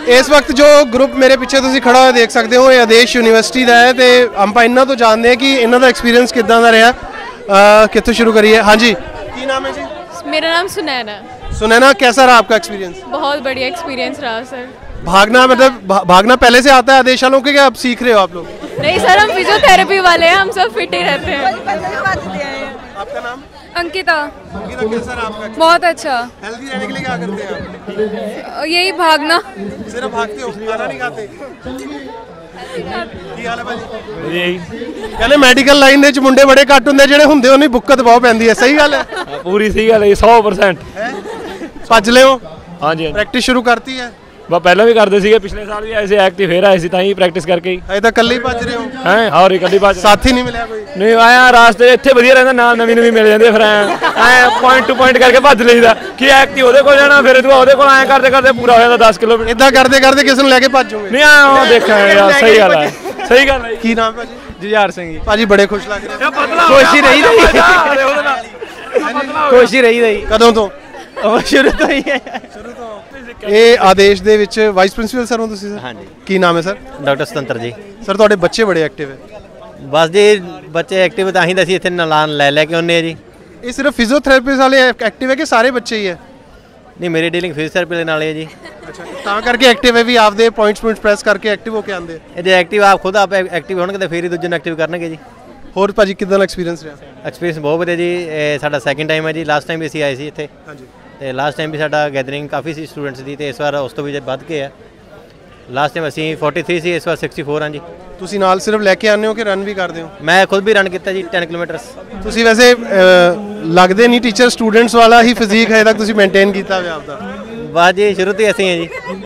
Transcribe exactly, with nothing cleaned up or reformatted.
इस वक्त जो ग्रुप मेरे पीछे तुसीं खड़ा होया देख सकते हो, ये आदेश यूनिवर्सिटी का है। तो हम इन्हों तो जानते हैं कि इन्हों का एक्सपीरियंस किदां दा रहा, कित्थों शुरू करिए। हाँ जी, की नाम है जी? मेरा नाम सुनैना। सुनैना, कैसा रहा आपका एक्सपीरियंस? बहुत बढ़िया एक्सपीरियंस रहा सर। भागना मतलब भा, भागना पहले से आता है आदेश वालों के, क्या आप सीख रहे हो आप लोग? नहीं सर, हम फिजियोथेरेपी वाले हैं, हम सब फिट ही रहते हैं। आपका नाम? अंकिता। अंकिता, कैसा रहा आपका? बहुत अच्छा। हेल्दी रहने के लिए क्या करते हैं आप? यही भागना। सिर्फ भागते हो, खाना नहीं खाते? ਕੀ ਹਾਲ ਹੈ ਭਾਜੀ? ਜੀ ਕਹਿੰਦੇ ਮੈਡੀਕਲ ਲਾਈਨ ਦੇ ਵਿੱਚ ਮੁੰਡੇ ਬੜੇ ਘੱਟ ਹੁੰਦੇ, ਜਿਹੜੇ ਹੁੰਦੇ ਉਹਨੂੰ ਬੁੱਕਤ ਬਹੁਤ ਪੈਂਦੀ ਹੈ। ਸਹੀ ਗੱਲ ਹੈ? ਪੂਰੀ ਸਹੀ ਗੱਲ ਹੈ, ਸੌ ਪ੍ਰਸੈਂਟ ਭੱਜ ਲਿਓ? ਹਾਂਜੀ, ਪ੍ਰੈਕਟਿਸ ਸ਼ੁਰੂ ਕਰਤੀ ਹੈ? ਬਸ ਪਹਿਲਾਂ ਵੀ ਕਰਦੇ ਸੀਗੇ, ਪਿਛਲੇ ਸਾਲ ਵੀ ਐਸੇ ਐਕਟਿਵ ਫੇਰ ਆਏ ਸੀ, ਤਾਂ ਹੀ ਪ੍ਰੈਕਟਿਸ ਕਰਕੇ ਹੀ। ਅਜੇ ਤਾਂ ਇਕੱਲੇ ਹੀ ਭੱਜ ਰਹੇ ਹੋ? ਹੈ, ਹੋਰ ਇਕੱਲੀ ਭੱਜ। ਸਾਥੀ ਨਹੀਂ ਮਿਲਿਆ ਕੋਈ? ਨਹੀਂ ਆਇਆ, ਰਾਸਤੇ ਇੱਥੇ ਵਧੀਆ ਰਹਿੰਦਾ, ਨਾਲ ਨਵੀਂ ਨਵੀਂ ਮਿਲ ਜਾਂਦੀ, ਫਿਰ ਐ ਪੁਆਇੰਟ ਟੂ ਪੁਆਇੰਟ ਕਰਕੇ ਭੱਜ ਲਈਦਾ ਕਿ ਐਕਟਿਵ ਉਹਦੇ ਕੋਲ ਜਾਣਾ, ਫਿਰ ਤੂੰ ਉਹਦੇ ਕੋਲ ਐਂ ਕਰਦੇ ਕਰਦੇ ਪੂਰਾ ਹੋ ਜਾਂਦਾ ਦਸ ਕਿਲੋਮੀਟਰ। ਇਦਾਂ ਕਰਦੇ ਕਰਦੇ ਕਿਸੇ ਨੂੰ ਲੈ ਕੇ ਭੱਜੋਗੇ? ਨਹੀਂ ਆ ਉਹ ਦੇਖਾਂਗੇ ਯਾਰ, ਸਹੀ ਗੱਲ ਹੈ, ਸਹੀ ਗੱਲ ਹੈ। ਕੀ ਨਾਮ ਭਾਜੀ? ਜੁਝਾਰ ਸਿੰਘ ਜੀ। ਭਾਜੀ ਬੜੇ ਖੁਸ਼ ਲੱਗ ਰਹੇ ਹੋ। ਖੁਸ਼ ਹੀ ਰਹੀ ਖੁਸ਼ ਹੀ ਰਹੀ ਰਹੀ ਕਦੋਂ ਤੋਂ? ਸ਼ੁਰੂ ਤੋਂ ਹੀ ਹੈ। ਇਹ ਆਦੇਸ਼ ਦੇ ਵਿੱਚ ਵਾਈਸ ਪ੍ਰਿੰਸੀਪਲ ਸਰ ਹੋ ਤੁਸੀਂ ਸਰ? ਹਾਂਜੀ। ਕੀ ਨਾਮ ਹੈ ਸਰ? ਡਾਕਟਰ ਸੁਤੰਤਰ ਜੀ। ਸਰ ਤੁਹਾਡੇ ਬੱਚੇ ਬੜੇ ਐਕਟਿਵ ਹੈ। ਬਸ ਜੀ, ਬੱਚੇ ਐਕਟਿਵ ਤਾਂ ਹੀ ਤਾਂ ਅਸੀਂ ਇੱਥੇ ਨਾਮ ਲੈ ਲੈ ਕੇ ਆਉਂਦੇ ਆ ਜੀ। ਇਹ ਸਿਰਫ ਫਿਜ਼ੀਓਥੈਰੇਪੀ ਵਾਲੇ ਐਕਟਿਵ ਹੈ ਕਿ ਸਾਰੇ ਬੱਚੇ ਹੀ ਹੈ? ਨਹੀਂ, ਮੇਰੀ ਡੀਲਿੰਗ ਫਿਜ਼ੀਓਥੈਰੇਪੀ ਦੇ ਨਾਲ ਹੈ ਜੀ। ਅੱਛਾ, ਤਾਂ ਕਰਕੇ ਐਕਟਿਵ ਹੈ ਵੀ ਆਪਦੇ ਪੁਆਇੰਟਸ ਪੁਆਇੰਟਸ ਪ੍ਰੈਸ ਕਰਕੇ ਐਕਟਿਵ ਹੋ ਕੇ ਆਉਂਦੇ। ਇਹ ਜੇ ਐਕਟਿਵ ਆਪ ਖੁਦ ਆਪ ਐਕਟਿਵ ਹੋਣਗੇ ਤਾਂ ਫਿਰ ਹੀ ਦੂਜੇ ਨੂੰ ਐਕਟਿਵ ਕਰਨਗੇ ਜੀ। ਹੋਰ ਭਾਜੀ ਕਿੱਦਾਂ ਦਾ ਐਕਸਪੀਰੀਅੰਸ ਰਿਹਾ? ਐਕਸਪੀਰੀਅੰਸ ਬਹੁਤ ਵਧੀਆ ਜੀ। ਇਹ ਸਾਡਾ ਸੈਕਿੰਡ ਟਾਈਮ ਹੈ ਜੀ। ਲਾਸਟ ਟਾਈਮ ਵੀ ਅਸੀਂ ਆਏ ਸੀ ਇੱਥੇ। ਹਾਂਜੀ। ਤੇ ਲਾਸਟ ਟਾਈਮ ਵੀ ਸਾਡਾ ਗੈਦਰਿੰਗ ਕਾਫੀ ਸੀ ਸਟੂਡੈਂਟਸ ਦੀ, ਤੇ ਇਸ ਵਾਰ ਉਸ ਤੋਂ ਵੀ ਵੱਧ ਕੇ ਆ। ਲਾਸਟ ਟਾਈਮ ਅਸੀਂ ਤੀਹ ਸੀ, ਇਸ ਵਾਰ ਚੌਂਸਠ ਹਾਂ ਜੀ। ਤੁਸੀਂ ਨਾਲ ਸਿਰਫ ਲੈ ਕੇ ਆਉਂਦੇ ਹੋ ਕਿ ਰਨ ਵੀ ਕਰਦੇ ਹੋ? ਮੈਂ ਖੁਦ ਵੀ ਰਨ ਕੀਤਾ ਜੀ, ਦਸ ਕਿਲੋਮੀਟਰ। ਤੁਸੀਂ ਵੈਸੇ ਲੱਗਦੇ ਨਹੀਂ ਟੀਚਰ ਸਟੂਡੈਂਟਸ ਵਾਲਾ ਹੀ ਫਿਜ਼ੀਕ ਹੈ ਤੱਕ ਤੁਸੀਂ ਮੇਨਟੇਨ ਕੀਤਾ ਹੋਇਆ ਆਪਦਾ। ਬਸ ਜੀ, ਸ਼ੁਰੂ ਤੋਂ ਹੀ ਅਸੀਂ ਹਾਂ ਜੀ।